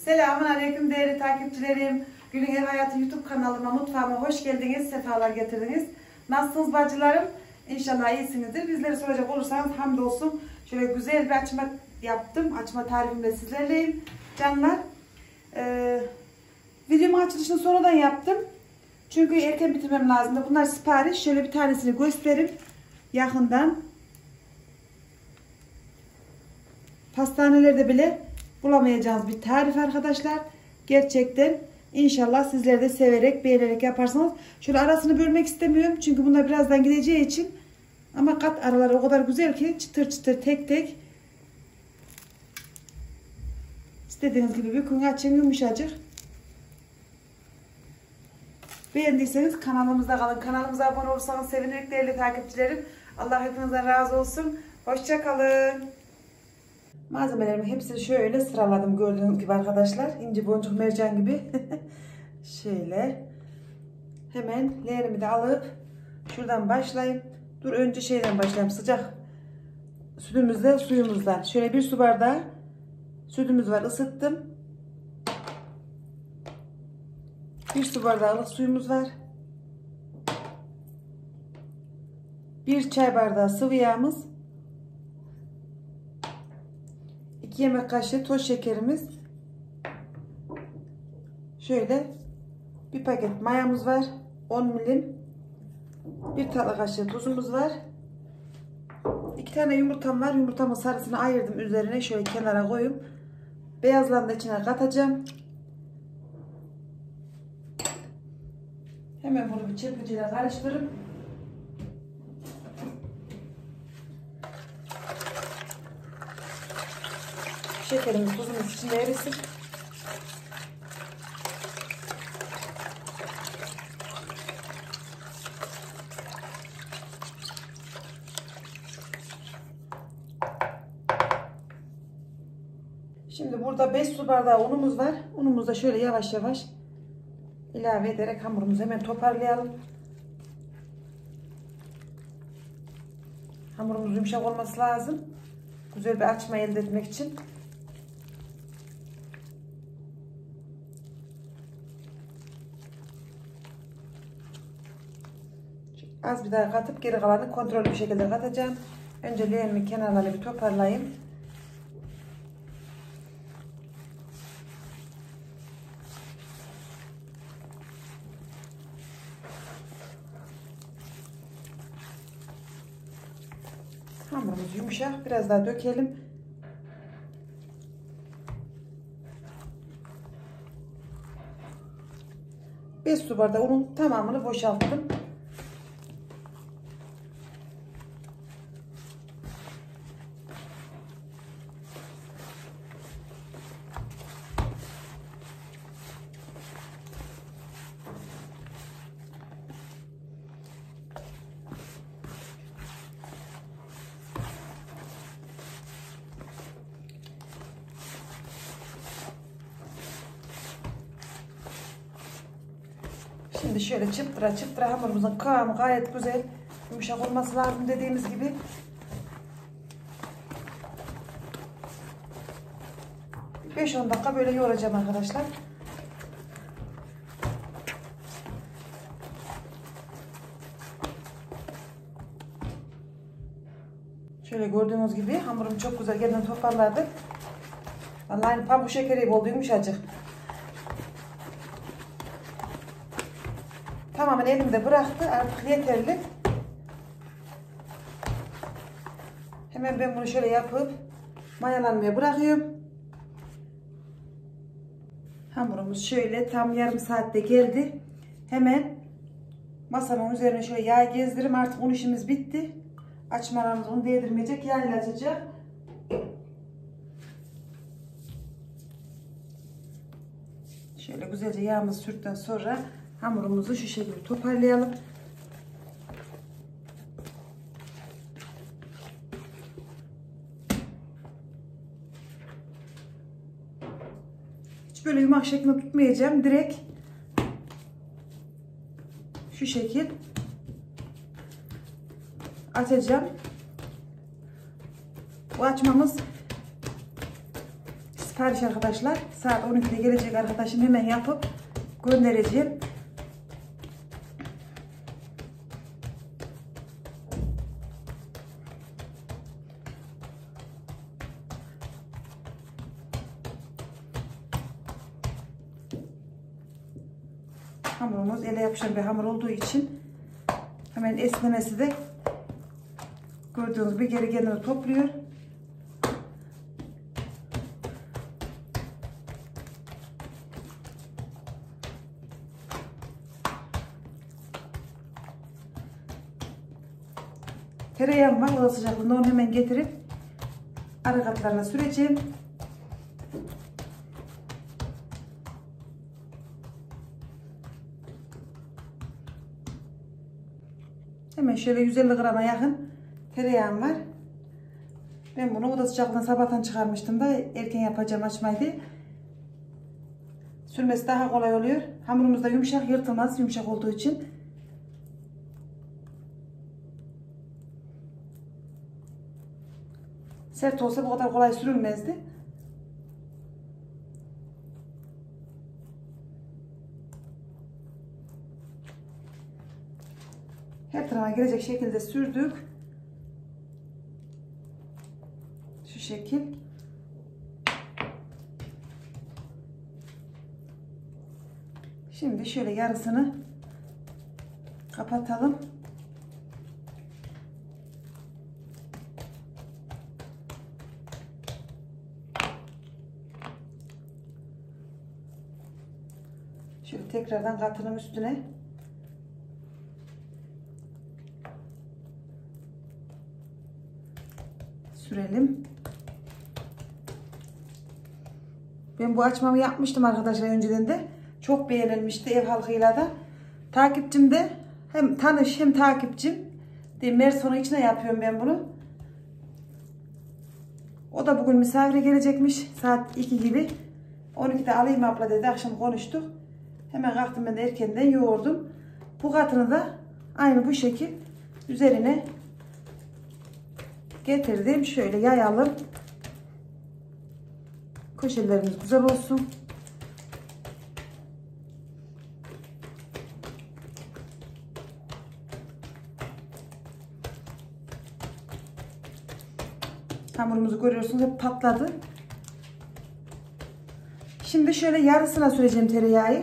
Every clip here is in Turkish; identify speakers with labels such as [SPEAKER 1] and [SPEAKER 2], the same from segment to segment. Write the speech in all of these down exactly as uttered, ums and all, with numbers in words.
[SPEAKER 1] Selamünaleyküm değerli takipçilerim. Gül'ün Ev Hayatı YouTube kanalıma, mutfağıma hoş geldiniz, sefalar getirdiniz. Nasılsınız bacılarım? İnşallah iyisinizdir. Bizleri soracak olursanız hamdolsun. Şöyle güzel bir açma yaptım. Açma tarifimle sizlerleyim canlar. Ee, videomun açılışını sonradan yaptım. Çünkü erken bitirmem lazımdı. Bunlar sipariş. Şöyle bir tanesini göstereyim yakından. Pastanelerde bile bulamayacağınız bir tarif arkadaşlar. Gerçekten inşallah sizler de severek, beğenerek yaparsanız. Şöyle arasını bölmek istemiyorum. Çünkü bunlar birazdan gideceği için. Ama kat araları o kadar güzel ki çıtır çıtır tek tek. İstediğiniz gibi bükün, açın, yumuşacık. Beğendiyseniz kanalımızda kalın. Kanalımıza abone olursanız sevinirim değerli takipçilerim. Allah hepinizden razı olsun. Hoşça kalın. Malzemelerimi hepsini şöyle sıraladım gördüğünüz gibi arkadaşlar. İnci boncuk mercan gibi. Şöyle. Hemen leğenimi de alıp şuradan başlayayım. Dur önce şeyden başlayayım. Sıcak sütümüzle suyumuzdan. Şöyle bir su bardağı sütümüz var. Isıttım. Bir su bardağı ılık suyumuz var. Bir çay bardağı sıvı yağımız. iki yemek kaşığı toz şekerimiz. Şöyle bir paket mayamız var. on milim. Bir tatlı kaşığı tuzumuz var. iki tane yumurtam var. Yumurtamın sarısını ayırdım üzerine. Şöyle kenara koyup beyazlarını da içine katacağım. Hemen bunu bir çırpıcıyla karıştırıp şekerimiz, tuzumuz içinde erisin. Şimdi burada beş su bardağı unumuz var. Unumuzu da şöyle yavaş yavaş ilave ederek hamurumuzu hemen toparlayalım. Hamurumuz yumuşak olması lazım. Güzel bir açma elde etmek için. Az bir daha katıp geri kalanı kontrollü bir şekilde katacağım. Önce leğenimin kenarlarını bir toparlayayım. Hamurumuz yumuşak. Biraz daha dökelim. beş su bardağı unun tamamını boşalttım. Şimdi şöyle çıptıra çıptıra hamurumuzun kıvamı gayet güzel yumuşak olması lazım dediğimiz gibi. beş on dakika böyle yoğuracağım arkadaşlar. Şöyle gördüğünüz gibi hamurum çok güzel yeniden toparladı. Vallahi pamuk şekeri gibi oldu, yumuşacık. Tamamen elimde bıraktı. Artık yeterli. Hemen ben bunu şöyle yapıp mayalanmaya bırakıyorum. Hamurumuz şöyle tam yarım saatte geldi. Hemen masamın üzerine şöyle yağ gezdireyim. Artık un işimiz bitti. Açmalarımız un değdirmeyecek. Yağ ile açacak. Şöyle güzelce yağımızı sürdükten sonra hamurumuzu şu şekilde toparlayalım. Hiç böyle yumak şeklinde tutmayacağım. Direkt şu şekil açacağım. Bu açmamız sipariş arkadaşlar. Saat on ikide gelecek arkadaşım, hemen yapıp göndereceğim. Hamurumuz ele yapışan bir hamur olduğu için hemen esnemesi de gördüğünüz gibi geri kendini topluyor. Tereyağım var, oda sıcaklığında, onu hemen getirip ara katlarına süreceğim. Hemen şöyle yüz elli grama yakın tereyağım var. Ben bunu oda sıcaklığında sabahtan çıkarmıştım da erken yapacağım açmaydı. Sürmesi daha kolay oluyor. Hamurumuz da yumuşak, yırtılmaz, yumuşak olduğu için. Sert olsa bu kadar kolay sürülmezdi. Her tarafa gelecek şekilde sürdük. Şu şekil. Şimdi şöyle yarısını kapatalım. Şöyle tekrardan katının üstüne sürelim. Ben bu açmamı yapmıştım arkadaşlar önceden de. Çok beğenilmişti ev halkıyla da. Takipçim de hem tanış hem takipçim. Merson'un içine yapıyorum ben bunu. O da bugün misafire gelecekmiş. Saat iki gibi. on ikide alayım abla dedi. Akşam konuştuk. Hemen kalktım ben de erkenden yoğurdum. Bu katını da aynı bu şekil üzerine getirdim. Şöyle yayalım. Köşelerimiz güzel olsun. Hamurumuzu görüyorsunuz, hep patladı. Şimdi şöyle yarısına süreceğim tereyağı.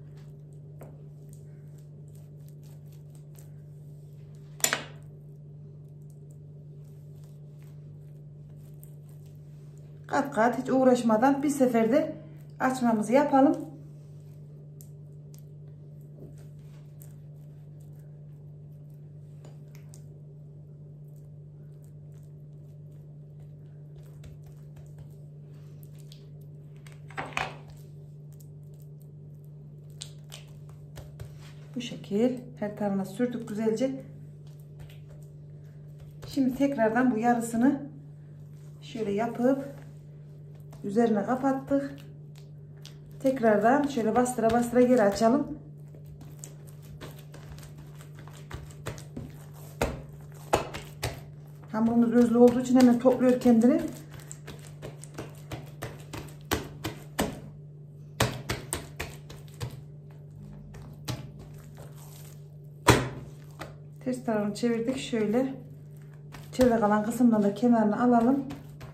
[SPEAKER 1] Kat kat hiç uğraşmadan bir seferde açmamızı yapalım. Bu şekil her tarafına sürdük güzelce. Şimdi tekrardan bu yarısını şöyle yapıp üzerine kapattık. Tekrardan şöyle bastıra bastıra geri açalım. Hamurumuz özlü olduğu için hemen topluyor kendini. Ters tarafını çevirdik. Şöyle içeride kalan kısımdan da kenarını alalım.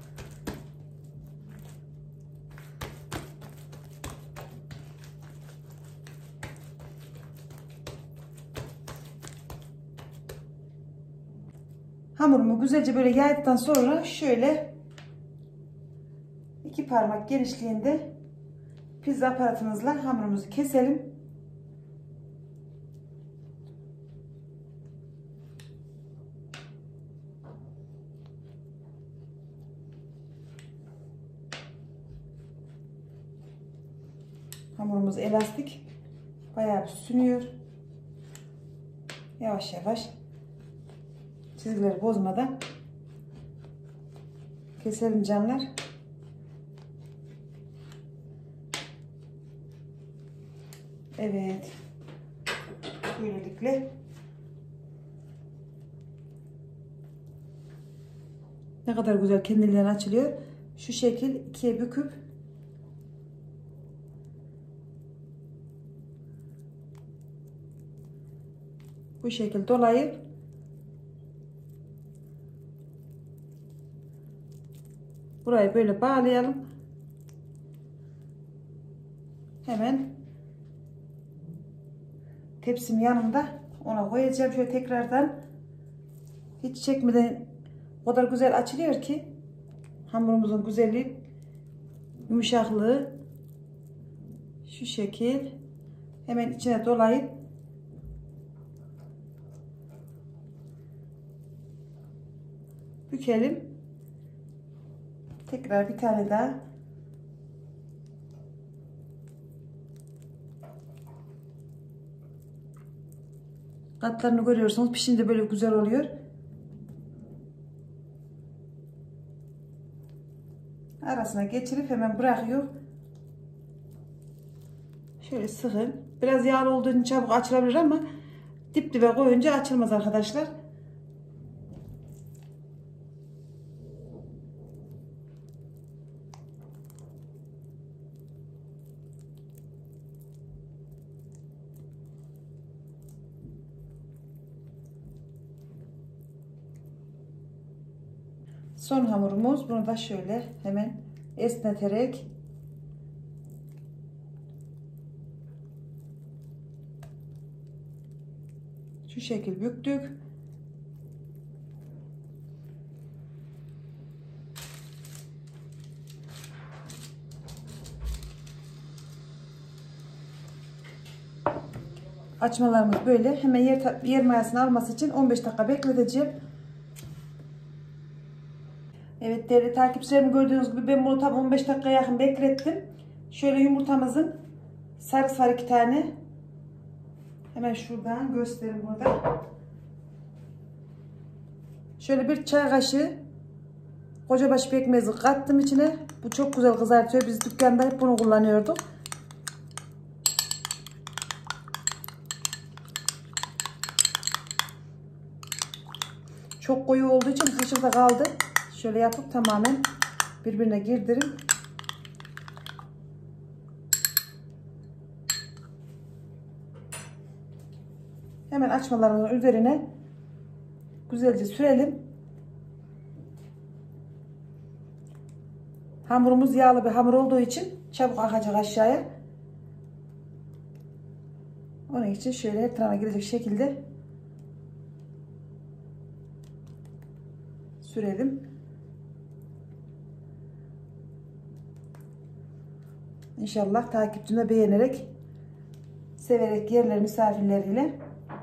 [SPEAKER 1] Hamurumu güzelce böyle yaydıktan sonra şöyle iki parmak genişliğinde pizza aparatımızla hamurumuzu keselim. Hamurumuz elastik. Bayağı bir sünüyor. Yavaş yavaş çizgileri bozmadan keselim canlar. Evet. Böylelikle ne kadar güzel kendiliğinden açılıyor. Şu şekil ikiye büküp bu şekilde dolayıp burayı böyle bağlayalım. Hemen tepsim yanında ona koyacağım. Şöyle tekrardan hiç çekmeden o kadar güzel açılıyor ki hamurumuzun güzelliği, yumuşaklığı şu şekil hemen içine dolayıp bükelim. Tekrar bir tane daha katlarını görüyorsunuz. Pişince böyle güzel oluyor. Arasına geçirip hemen bırakıyor. Şöyle sıkın. Biraz yağlı olduğu için çabuk açılabilir ama dip dibe koyunca açılmaz arkadaşlar. Son hamurumuz. Bunu da şöyle hemen esneterek şu şekil büktük. Açmalarımız böyle. Hemen yer, yer mayasını alması için on beş dakika bekleteceğim. Evet değerli takipçilerim, gördüğünüz gibi ben bunu tam on beş dakikaya yakın beklettim. Şöyle yumurtamızın sarısı var iki tane. Hemen şuradan göstereyim burada. Şöyle bir çay kaşığı kocabaş pekmezi kattım içine. Bu çok güzel kızartıyor. Biz dükkanda hep bunu kullanıyorduk. Çok koyu olduğu için kaşıkta kaldı. Şöyle yapıp tamamen birbirine girdirin. Hemen açmalarımızın üzerine güzelce sürelim. Hamurumuz yağlı bir hamur olduğu için çabuk akacak aşağıya. Onun için şöyle her tarafa girecek şekilde sürelim. İnşallah takipçim de beğenerek, severek yerler misafirleriyle.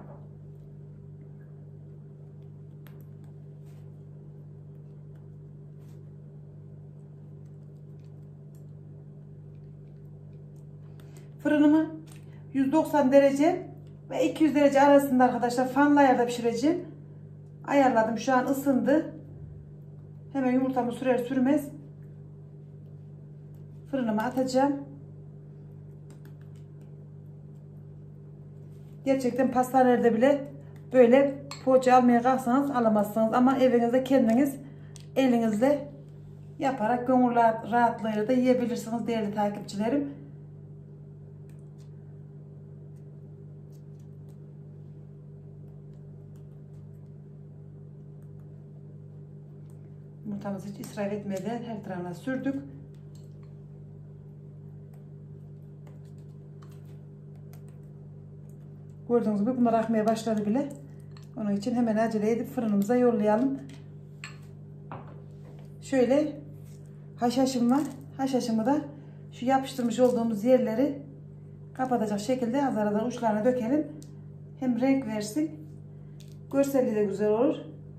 [SPEAKER 1] Fırınımı yüz doksan derece ve iki yüz derece arasında arkadaşlar fanlı ayarda pişireceğim. Ayarladım. Şu an ısındı. Hemen yumurtamı sürer sürmez fırınıma atacağım. Gerçekten pastanelerde bile böyle poğaça almaya kalksanız alamazsınız. Ama evinizde kendiniz elinizle yaparak gönül rahatlığıyla da yiyebilirsiniz değerli takipçilerim. Yumurtamızı hiç israf etmeden her tarafına sürdük. Gördüğünüz gibi bunlar akmaya başladı bile. Onun için hemen acele edip fırınımıza yollayalım. Şöyle haşhaşım var. Haşhaşımı da şu yapıştırmış olduğumuz yerleri kapatacak şekilde az arada uçlarına dökelim. Hem renk versin. Görselliği de güzel olur.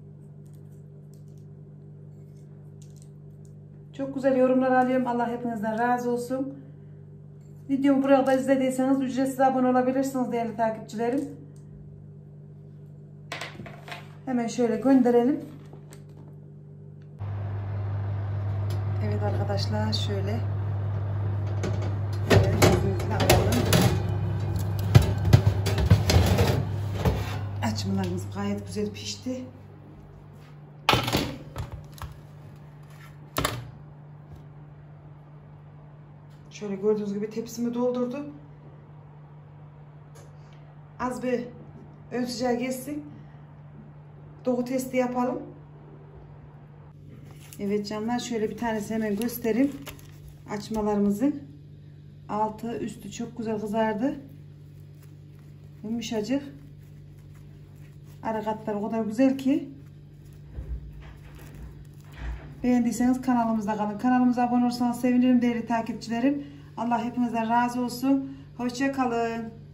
[SPEAKER 1] Çok güzel yorumlar alıyorum. Allah hepinizden razı olsun. Videomu burada izlediyseniz ücretsiz abone olabilirsiniz değerli takipçilerim. Hemen şöyle gönderelim. Evet arkadaşlar şöyle alalım. Açmalarımız gayet güzel pişti. Şöyle gördüğünüz gibi tepsimi doldurdu. Az bir Ön sıcağı geçsin. Doku testi yapalım. Evet canlar, şöyle bir tanesi hemen göstereyim. Açmalarımızın altı üstü çok güzel kızardı. Yumuşacık. Ara katları o kadar güzel ki. Beğendiyseniz kanalımızda kalın. Kanalımıza abone olursanız sevinirim değerli takipçilerim. Allah hepinizden razı olsun. Hoşça kalın.